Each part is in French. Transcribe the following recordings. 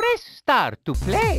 Press start to play.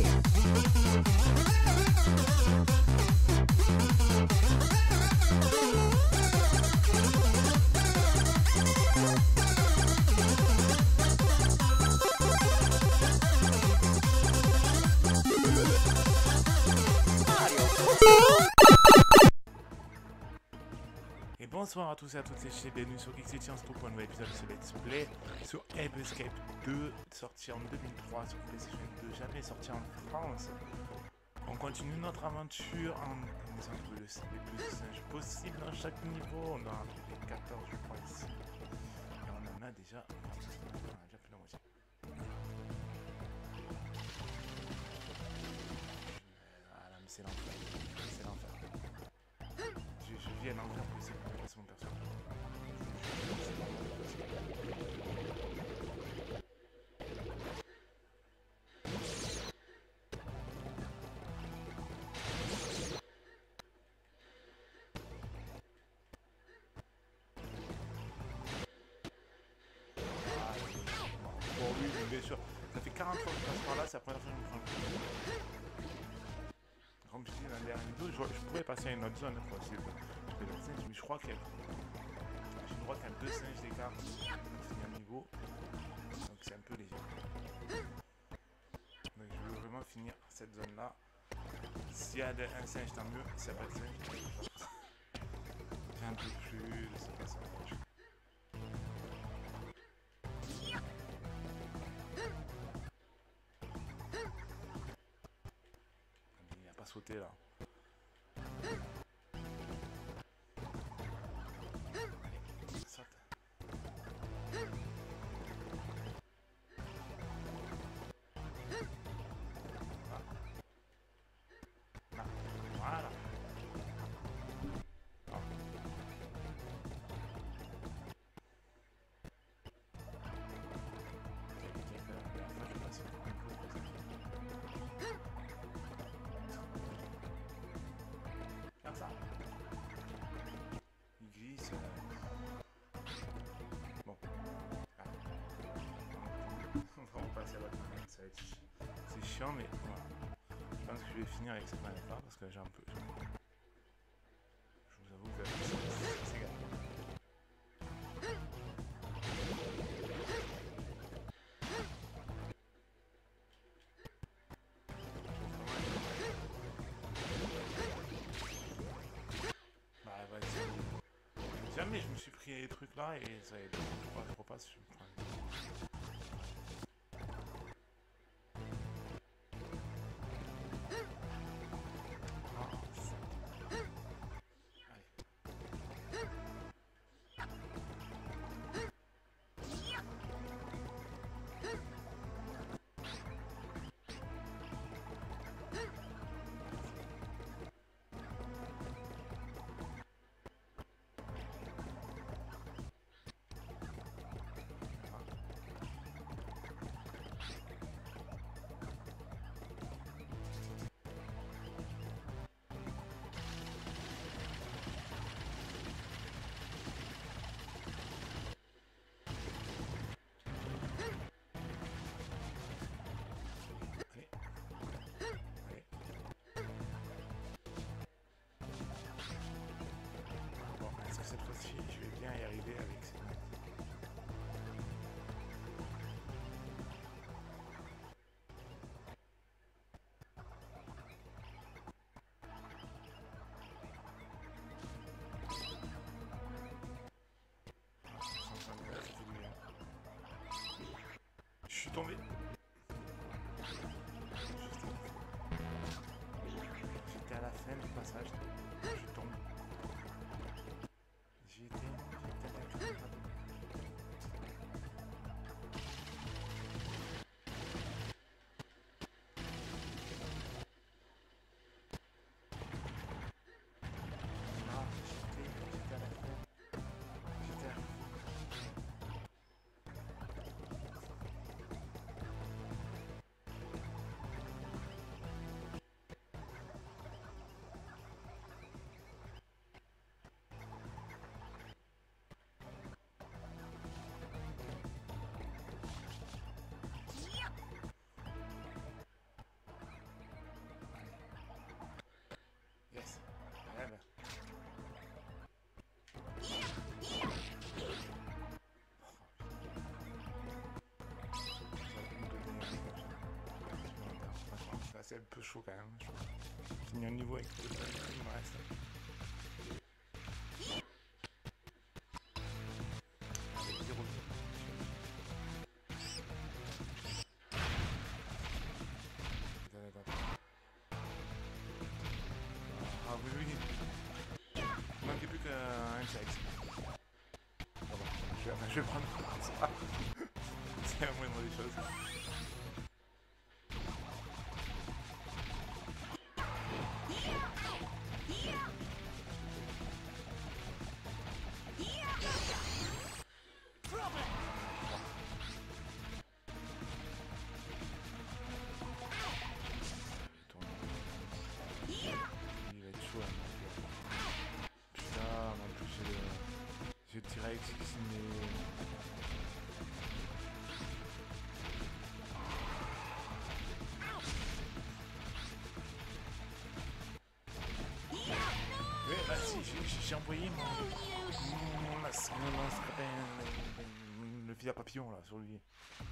Et bonsoir à tous et à toutes, c'est bienvenue sur Geeks et on se retrouve pour un nouvel épisode de ce Let's Play sur Ape Escape 2, sorti en 2003 sur PlayStation 2, jamais sorti en France. On continue notre aventure en faisant trouver les plus de singes possibles dans chaque niveau. On a les 14 je crois ici. Et on en a déjà fait la moitié. Voilà, mais c'est l'enfer. C'est l'enfer. Je vis un enfer pour essayer de passer mon personnage. Bon oui, bien sûr. Ça fait 40 fois que je passe par là, c'est la première fois que je me prends le coup. Comme je dis dans la dernière vidéo, je pourrais passer à une autre zone pour essayer de le singe, mais je crois qu'il y a... J'ai le droit qu'il y a 2 singes d'écart pour finir le niveau. Donc c'est un peu léger. Donc je veux vraiment finir cette zone là. S'il y a un singe, tant mieux. S'il n'y a pas de singe, j'ai un peu plus de cette façon. Il n'a pas sauté là. Saute. Voilà. Ah. Comme ça. Il glisse. Bon. Ah. On va repasser à la planète. Ça va être c'est chiant, mais voilà. Je pense que je vais finir avec cette planète là parce que j'ai un peu. Je vous avoue que c'est galère. Bah vas-y. Jamais je me suis pris les trucs là et ça y est. Je repasse, je me prends les... Bon, est-ce que cette fois-ci, je vais bien y arriver avec ces... Je suis tombé. J'étais à la fin du passage. Je tombe. J'étais à la fin. chaud quand même. Je finis un niveau avec tout le reste. Avec 0 vie. Attends. Ah oui. Il manquait plus qu'un check. Pardon, je vais prendre ça. C'est la moindre des choses. J'ai le T-Rex qui s'y met... Ouais, bah si, j'ai envoyé mon le fil à papillon là sur lui.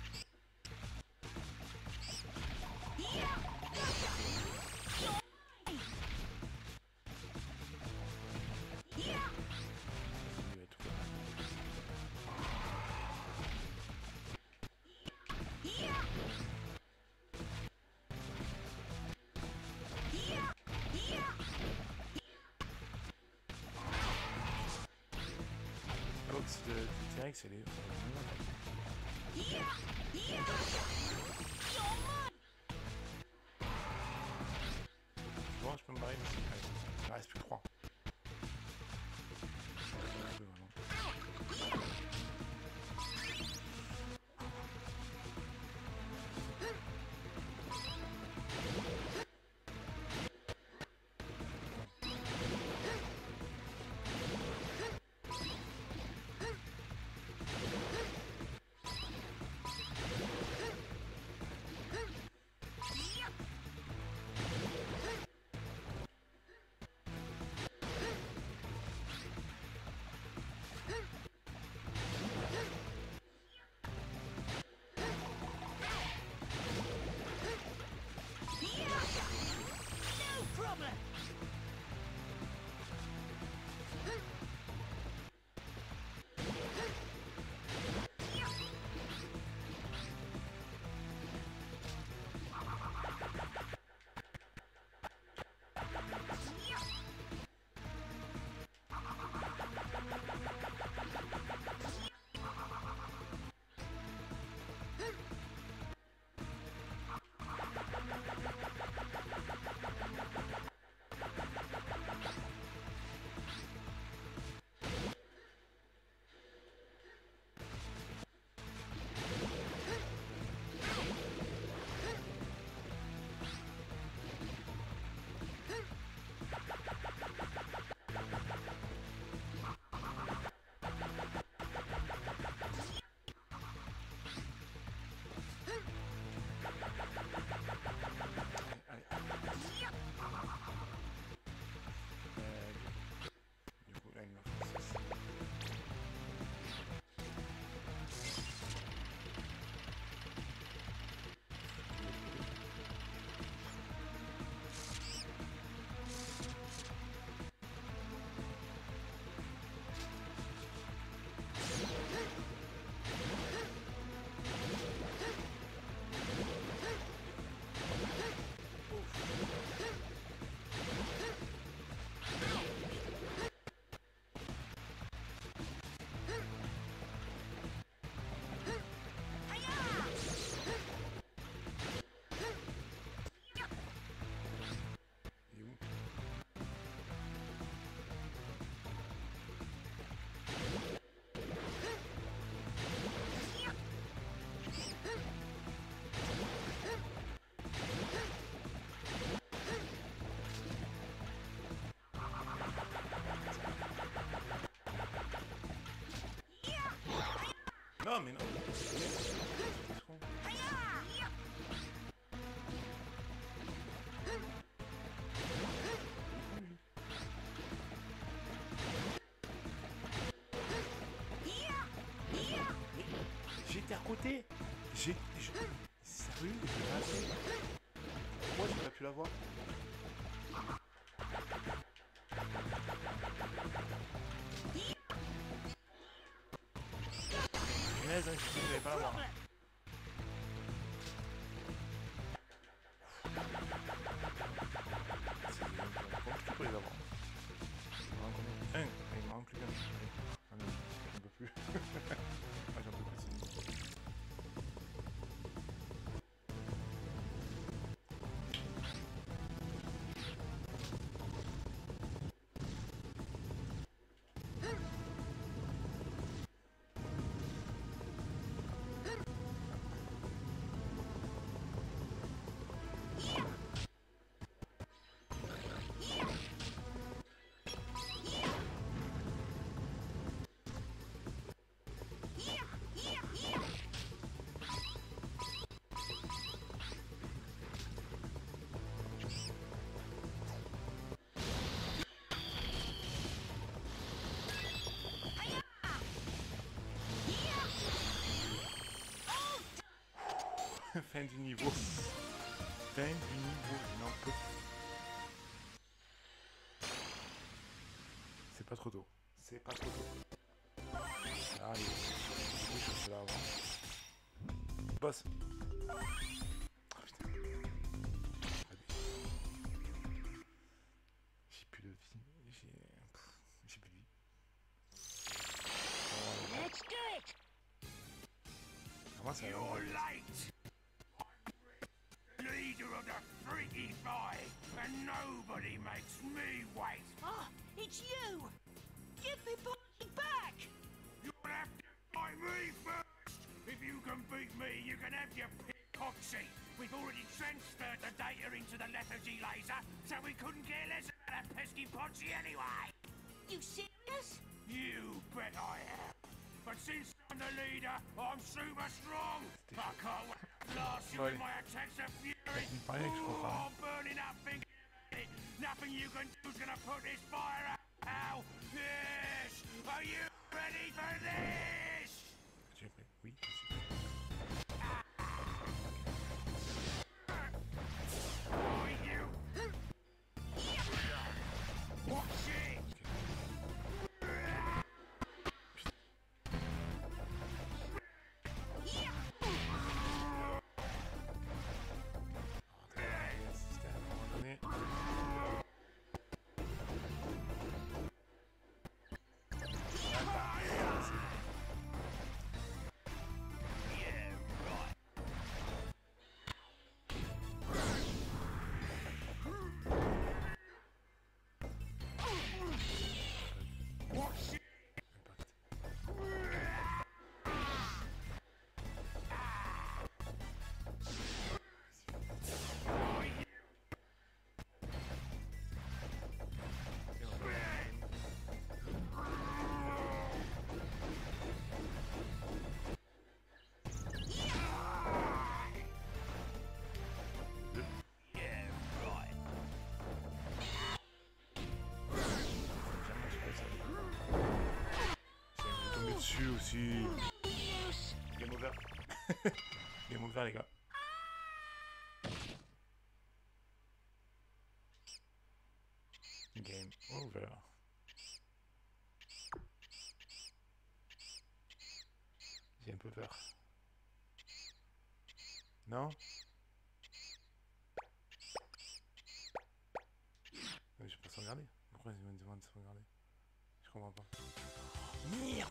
De T-Rex, elle est... Bon, je peux me barrer, mais il ne reste plus que 3. Non, mais non. J'étais à côté. Sérieux, j'ai pas assez. Pourquoi j'ai pas pu tu la vois? Punaise, hein, je n'avais pas la voir. C'est compliqué pour les avoir. Il m'en manque combien? Un. Il m'en manque plus qu'un. Ah non, j'en peux plus. Ah, j'en peux plus. Fin du niveau. Fin du niveau, je n'en peux plus. C'est pas trop tôt. C'est pas trop tôt. Allez, je suis là avant. Boss. Oh putain. J'ai plus de vie. J'ai plus de vie. Comment ça va? Leader of the Freaky Five, and nobody makes me wait. Ah, it's you! Give me back! You'll have to fight me first. If you can beat me, you can have your pick-oxy. We've already transferred the data into the lethargy laser, so we couldn't care less about that pesky Podsy anyway. You serious? You bet I am. But since I'm the leader, I'm super strong. I can't wait to blast you with my attacks of fury. Ooh, I'm burning up thinking about it. Nothing you can do is gonna put this fire out. Ow! Yes! Are you ready for this? J'ai pris. Oui. Oh, you! What shit? Dessus aussi. Game over. Game over les gars. Game over. J'ai un peu peur. Non? Mais je peux pas sauvegarder. Pourquoi ils me demandent de sauvegarder? Je comprends pas. Merde!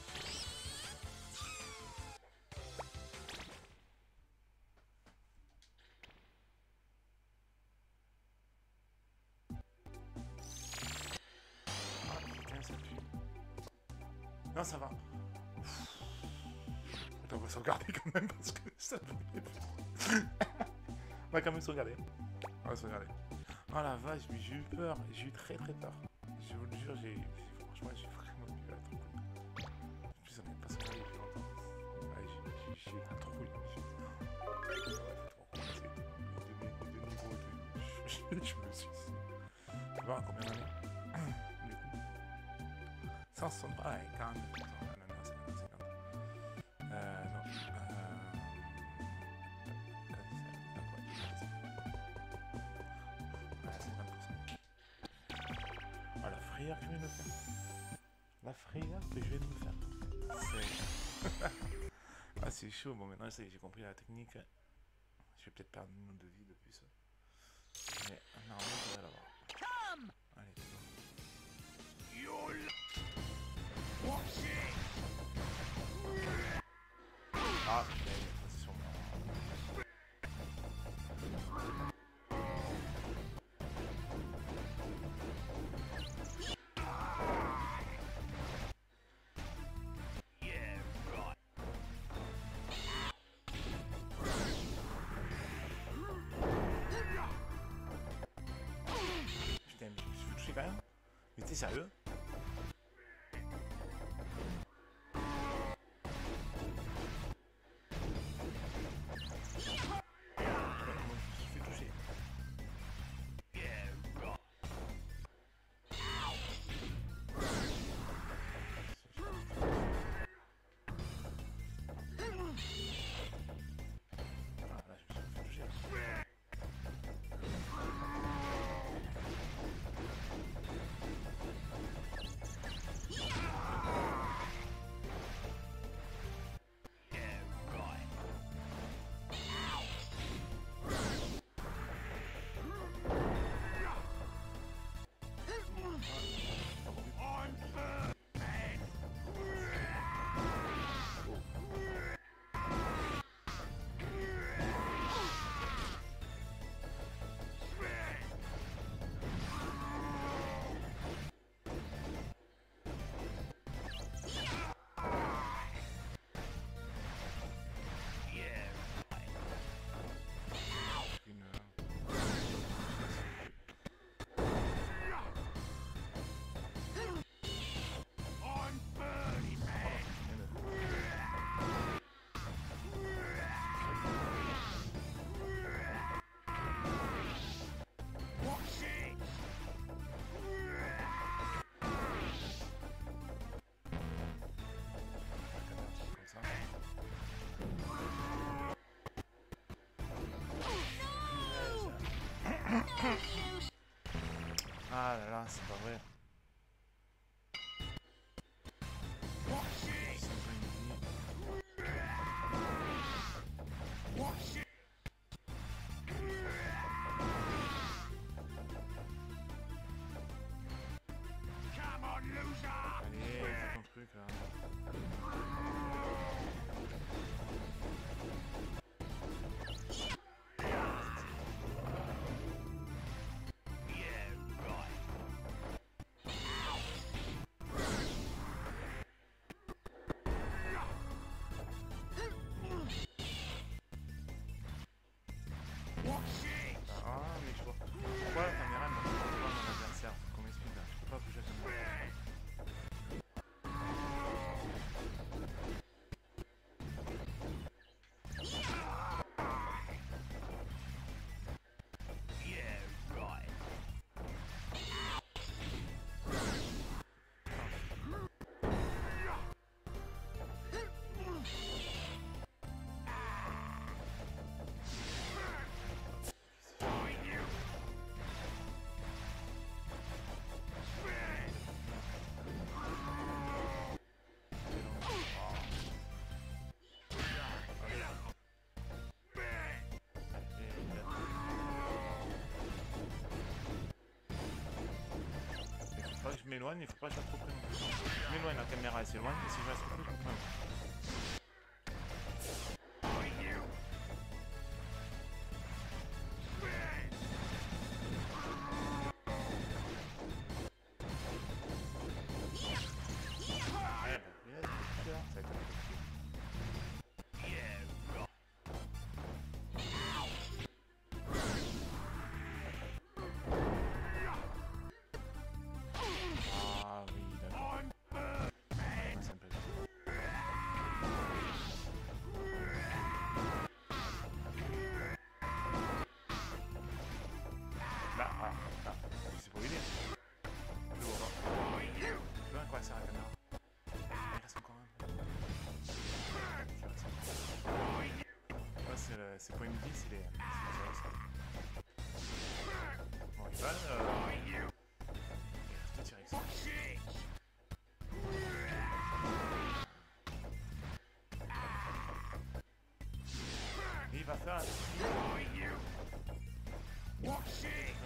Non, ça va. Attends, on va sauvegarder quand même parce que ça me... On va quand même sauvegarder. On va sauvegarder. Oh la vache, mais j'ai eu peur. J'ai eu très très peur. Je vous le jure, franchement, j'ai vraiment eu la trouille. En plus, on n'est pas sauvegardé depuis longtemps. Ouais, j'ai la trouille. Je me suis... Tu vois combien d'années? 160. Ah ouais, quand même. Non, c'est 50. Non. frayeur que je viens de me faire. La frayeur que je viens de me faire. C'est... ah, c'est chaud. Bon, maintenant, ça y est, j'ai compris la technique. Je vais peut-être perdre une ou deux vies de plus. Mais normalement, je devrais l'avoir. Come! Allez, c'est bon. Ah, putain, c'est sur moi. Putain, mais je me suis fait toucher quand même. Mais t'es sérieux? Ah là là, c'est pas vrai. C'est pas une vie. Allez, fais ton truc là. Ah, mais je vois. Pourquoi la caméra ne montre pas mon adversaire? Faut qu'on m'explique là. Je peux pas bouger la caméra. Je m'éloigne, il faut pas que je reste trop près non plus. Je m'éloigne, la caméra elle s'éloigne, et si je reste trop près, je comprends. Ah oui, d'accord. Ça me plaît. faire un Oh, you! Watch it!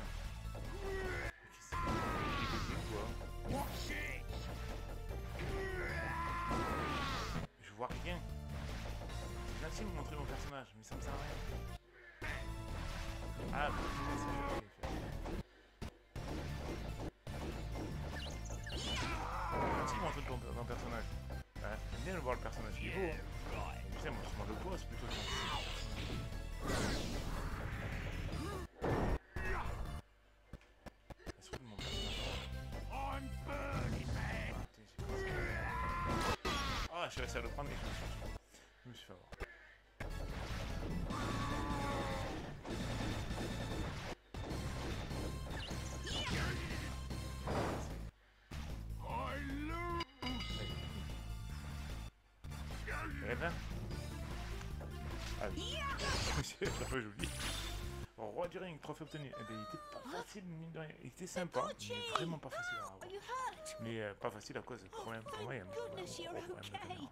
Watch it! Je vois rien. C'est gentil de me montrer mon personnage, mais ça me sert à rien. Ah, bon, c'est ça, gentil de montrer ton personnage. J'aime bien le voir le personnage. Il est beau. Putain, moi je m'en le bosse plutôt que ah, je vais essayer de le prendre et je me suis fait avoir. Eh ben. Ah oui. C'est un peu joli. Bon, Roi du Ring, trophée obtenu. Eh ben, il était pas facile, mine de rien. Il était sympa, mais vraiment pas facile à avoir. Mais pas facile à cause de problème. Pour moi, il y a un problème de caméra.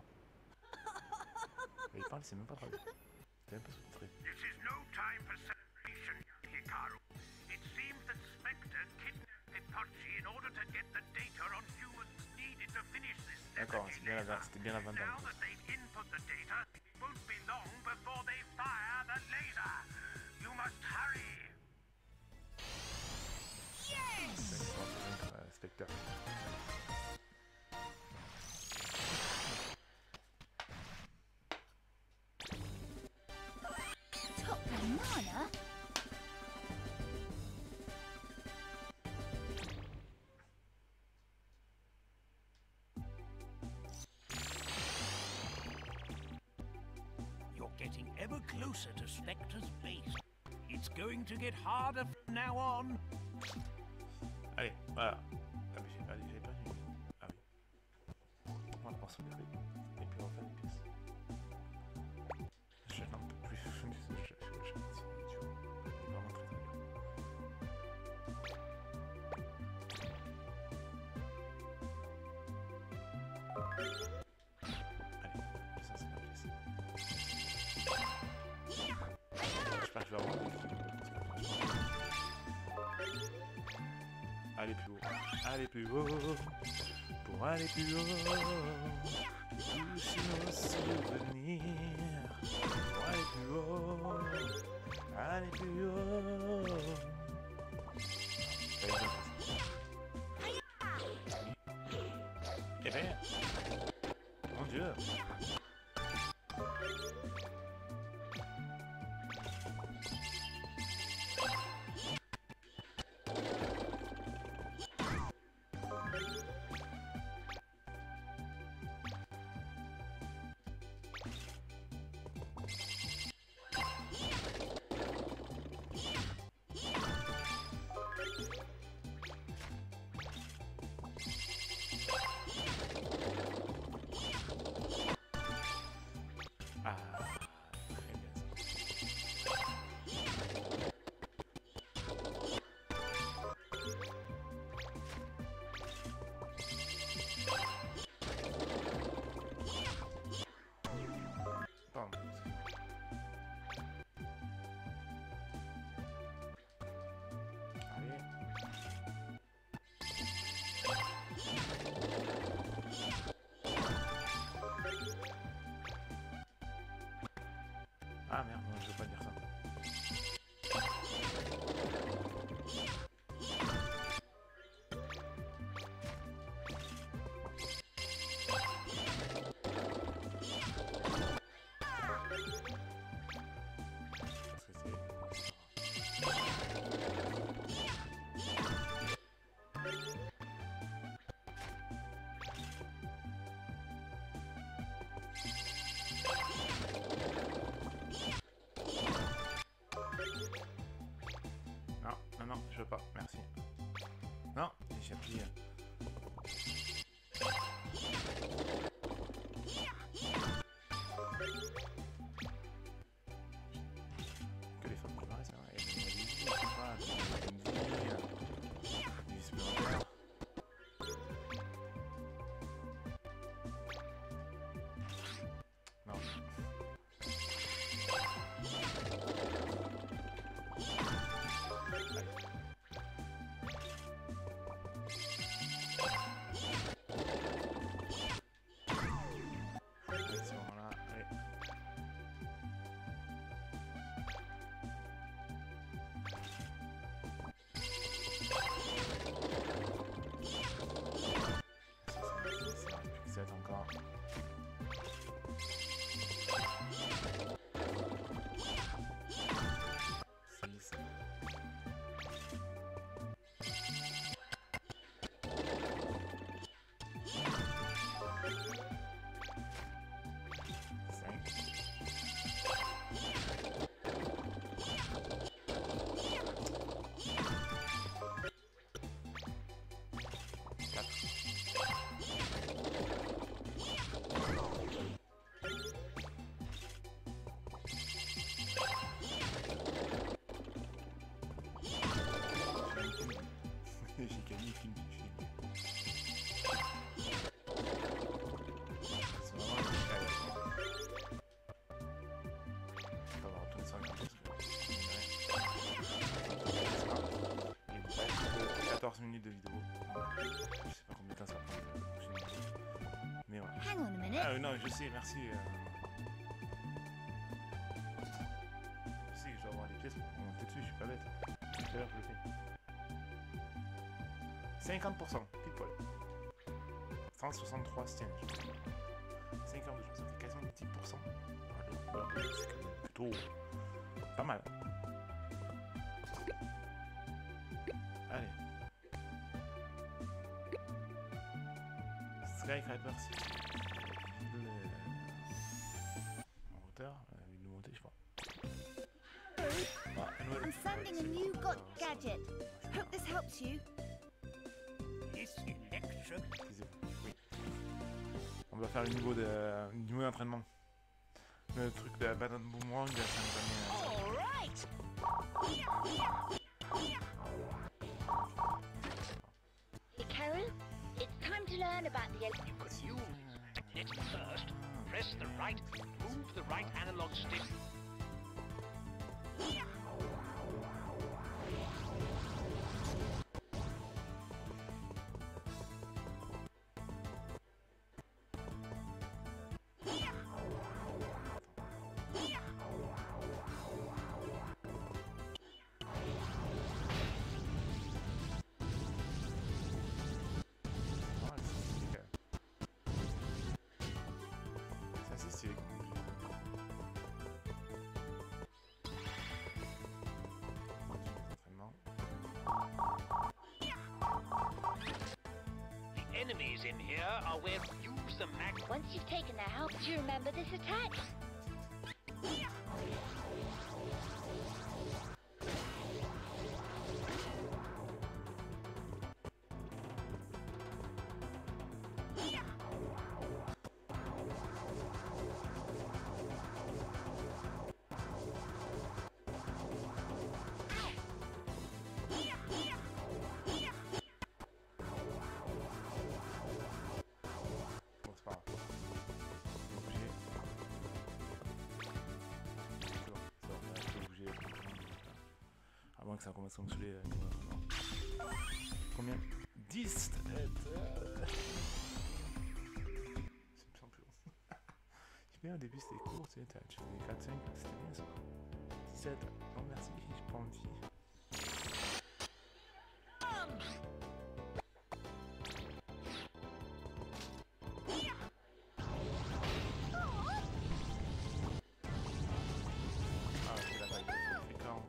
Et il parle, c'est même pas traduit. C'est même pas sous-titré. This is no time for celebration, Hikaru. It seems that Spectre kidnapped Ipotchi in order to get the data on humans needed to finish this. D'accord, c'était bien la Vandal. Now that they've input the data, it won't be long before they fire the laser. You must hurry. Yes! Spectre. Top banana? You're getting ever closer to Spectre's base. It's going to get harder from now on. Allez, voilà. Ah, mais j'ai perdu. Ah oui. On va prendre son prix. Et puis on va faire des pièces. Je n'en peux plus. Il est vraiment très très bien. Allez, ça c'est ma pièce. J'espère que je vais avoir des films. Aller plus haut, aller plus haut, pour aller plus haut, toucher nos souvenirs, pour aller plus haut, aller plus haut. Eh bien, mon Dieu. Ah, très bien ça. Pardon. Allez. Ah merde, non, je veux pas dire ça. Parce que c'est... non, je sais, merci. Je sais que je dois avoir des pièces pour monter dessus, je suis pas bête. Tout à l'heure, je le fais. 50%, pile poil. 163 stiens. 52 jours, ça fait quasiment 10%. Voilà. C'est quand même plutôt pas mal. Allez. Skycraper City. En hauteur, une montée, je crois. I'm sending a new gadget. Hope this helps you. This electric. Oui. On va faire le niveau d'entraînement. Le truc de la banane boomerang, ça me donne. All right. Hey, Karen, it's time to learn about the You could use it first. Press the right, move the right analog stick. Enemies in here are where you use the mag. Once you've taken their help, do you remember this attack? Bon, c'est pas grave. Je vais bouger. Je vais bouger. À moins que ça commence à me saouler. Non. Combien? 10 têtes. C'est bien plus long. J'ai bien au début c'était court, tu sais, tu faisais 4-5, c'était bien ça. 17, non merci, j'ai pas envie. Ah, c'est la taille, ça fait 40.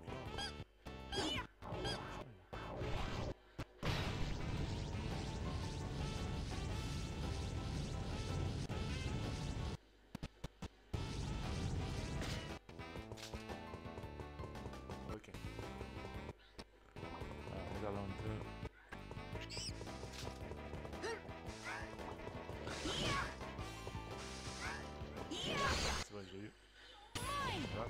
Ok. Alors, regarde un peu. C'est vrai que j'ai eu. Voilà.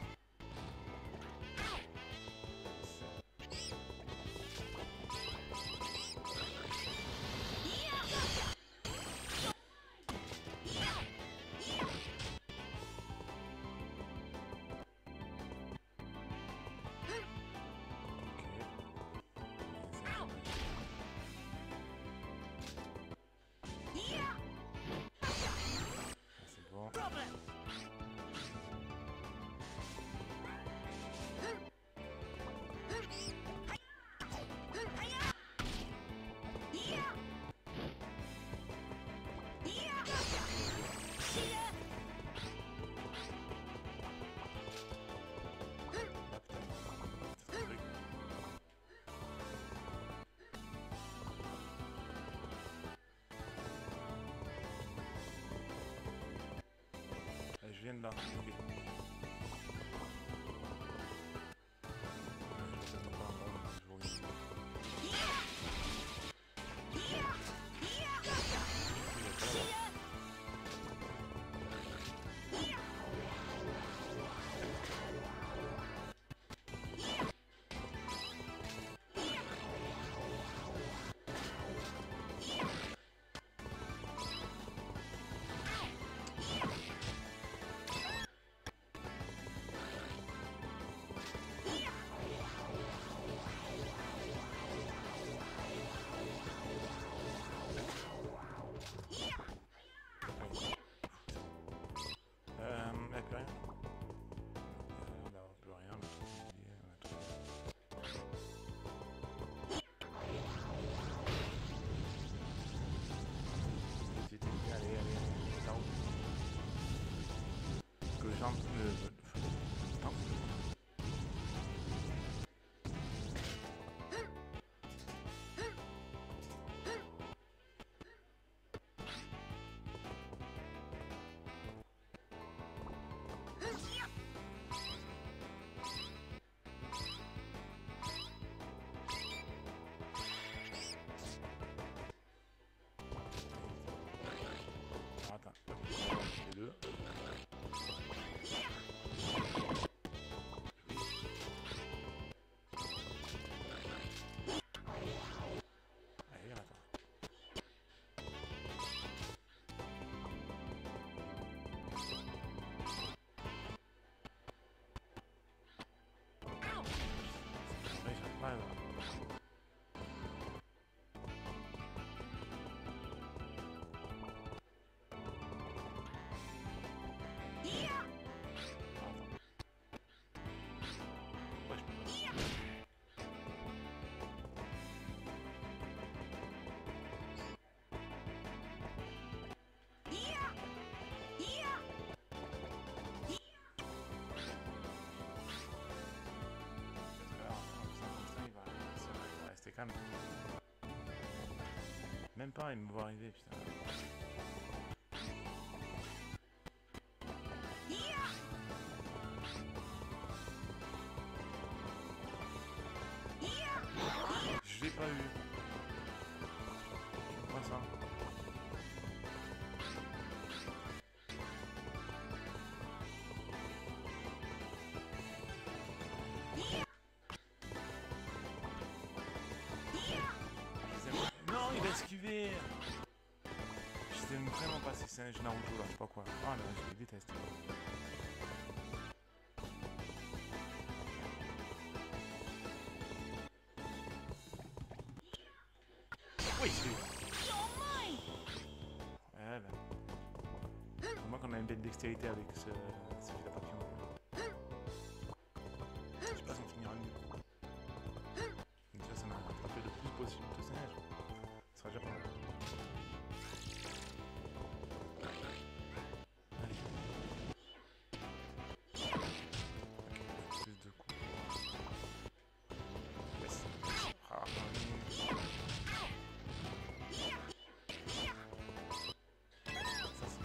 C'est bon. Ah, putain. C'est un truc. Je viens de là. Ok. Je sais pas encore, je vous remercie. temps. Temps. Attends, les deux. Allez, attends. Ouais, j'arrive pas à voir. Rester calme. Même pas, il me voit arriver, putain. Je l'ai pas eu. Pourquoi ça? Non, il a esquivé. Je sais vraiment pas si c'est un Naruto là, je sais pas quoi. Ah là, je les déteste. Oui, c'est lui. Ouais, ben. Pour moi qu'on a une belle dextérité avec ce fil à papillon. Je sais pas si on finira mieux. Donc ça m'a attrapé le plus possible de personnage. Ça sera déjà pas mal. Allez. Plus de coups. Yes. Ah, ça c'est...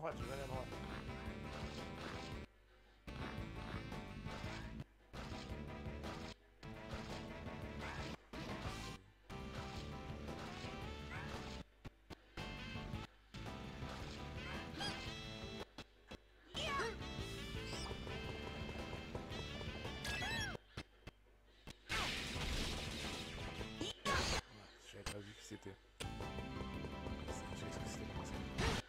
droite, je vais aller à droite. J'avais pas vu qui c'était. Je sais ce que c'était comme ça.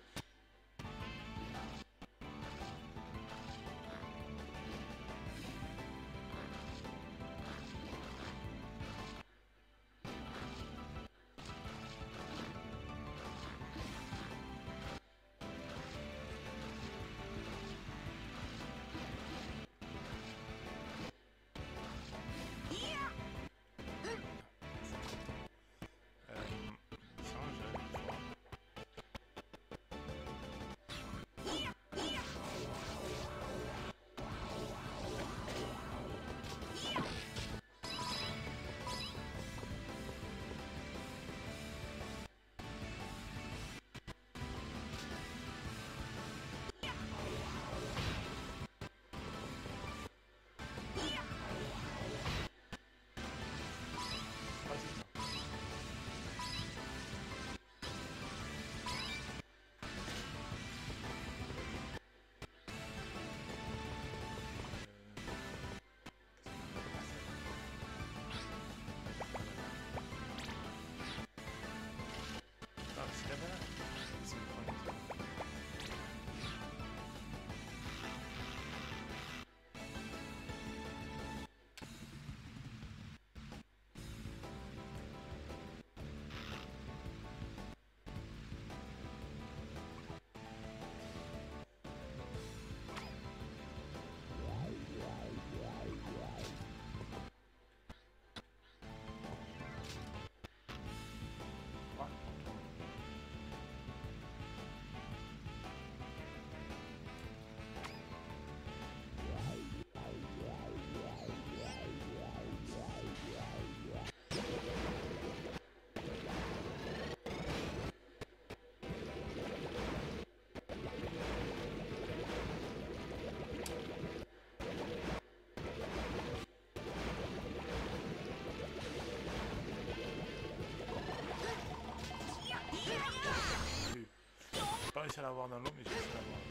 J'ai pas réussi à l'avoir dans l'eau, mais j'ai réussi à l'avoir.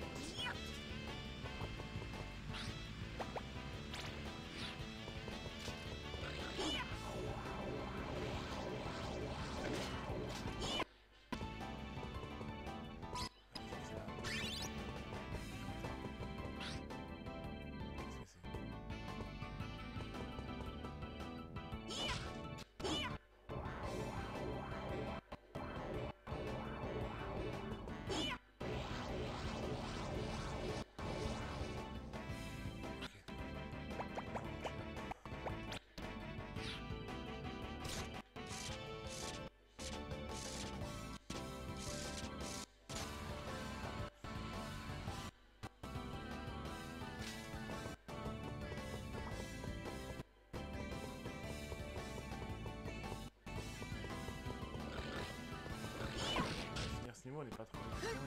Ce niveau n'est pas trop difficile.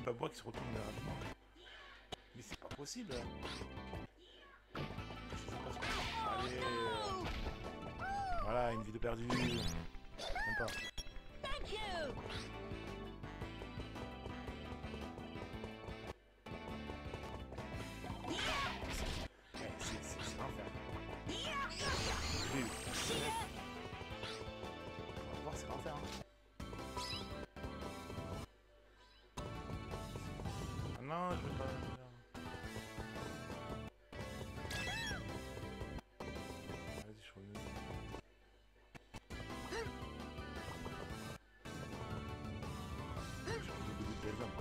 Babois qui se retourne rapidement. Mais c'est pas possible. Allez. Voilà, une vie de perdu. Même pas. Thank you. C'est l'enfer. Oui. On va voir, c'est l'enfer. Ah non, je veux pas. Vas-y, je reviens. Je reviens au début de Zelda.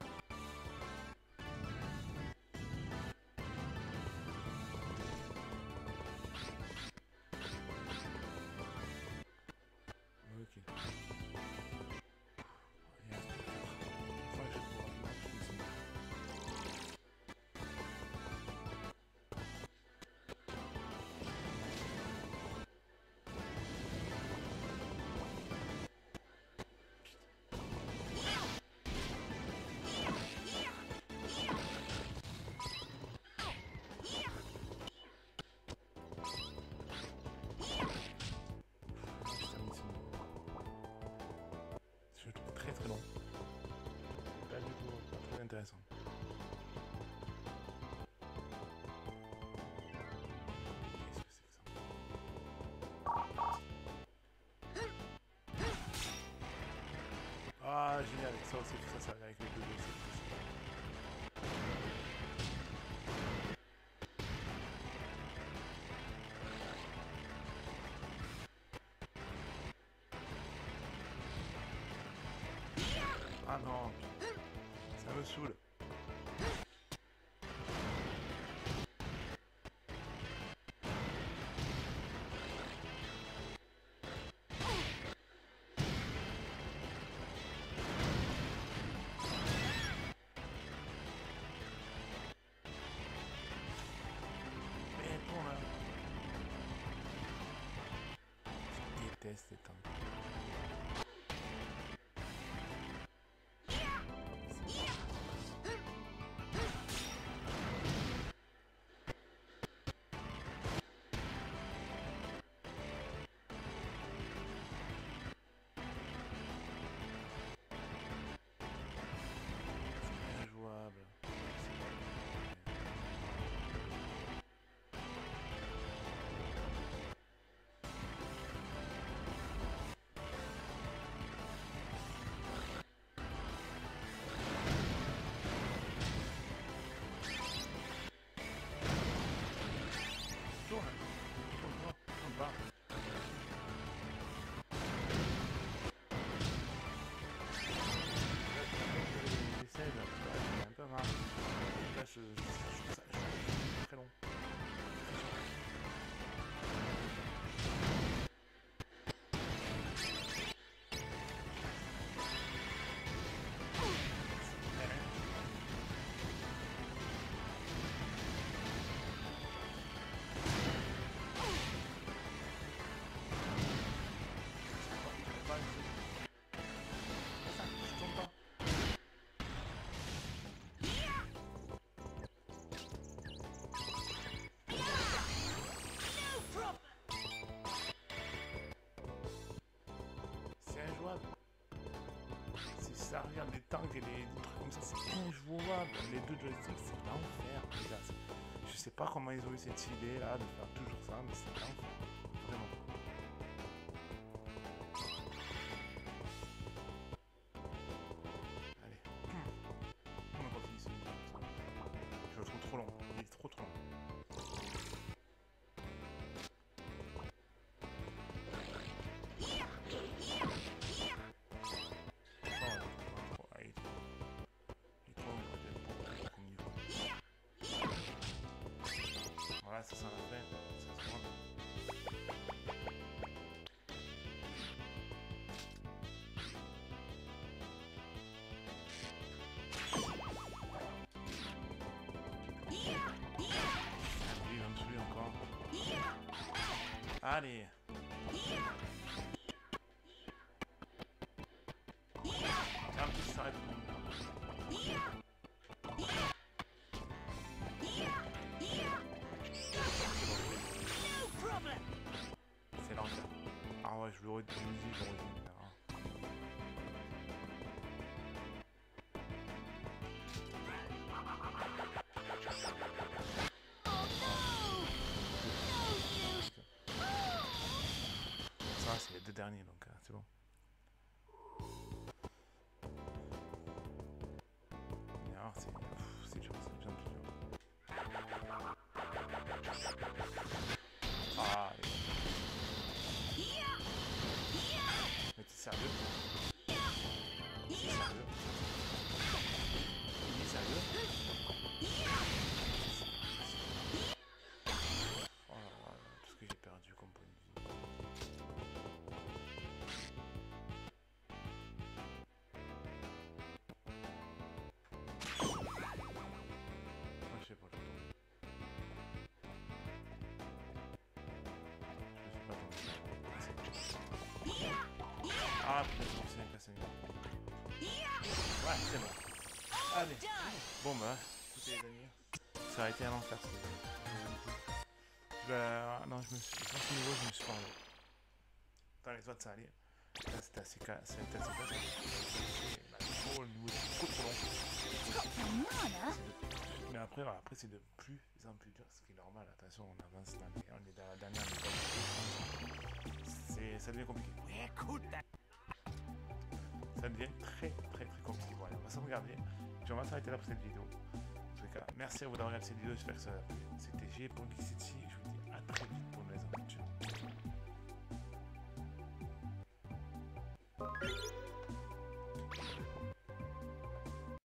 Très long. Pas du tout, pas très intéressant. Qu'est-ce que c'est que ça? Ah, génial, ça aussi, ça va avec les deux aussi. Ah non, ça me saoule. Mais bon là. Je déteste les temps. Très long. Ça regarde les tanks et les trucs comme ça, c'est injouable. Les deux joysticks, c'est l'enfer. Je sais pas comment ils ont eu cette idée là de faire toujours ça, mais c'est l'enfer. Vraiment. Allez. On continue ce niveau. Je le trouve trop long. Il est trop long. Voilà, ça l'a fait. Ça se voit. Ah, lui, il va me saouler encore. Allez. Tiens, un petit s'arrête. C'est l'enfer. Ah ouais, je l'aurais dit, j'aurais dit. Ça, c'est les deux derniers, donc c'est bon. Mais alors, c'est dur, c'est bien plus dur. Ah, mais t'es sérieux? T'es sérieux? Il est sérieux? Oh là là, tout ce que j'ai perdu comme point de vie. Moi, je sais pas le temps. Je sais pas tant. Ah putain, c'est un casse. Ouais, c'est bon. Allez. Bon bah, écoutez les amis, ça a été un enfer. Non, je me suis... Dans ce niveau, je me suis pas enlevé. Dans les autres, ça allait. Là, c'était assez casse. C'était assez casse. Le niveau était trop long. Mais après, voilà, après c'est de plus en plus dur, ce qui est normal. Attention, on avance dans les... On est dans la dernière étape. Ça devient compliqué. Ça devient très compliqué. Voilà, on va s'en regarder. Puis on va s'arrêter là pour cette vidéo. En tout cas, merci à vous d'avoir regardé cette vidéo. J'espère que ça vous a plu. C'était G pour Geek City. Je vous dis à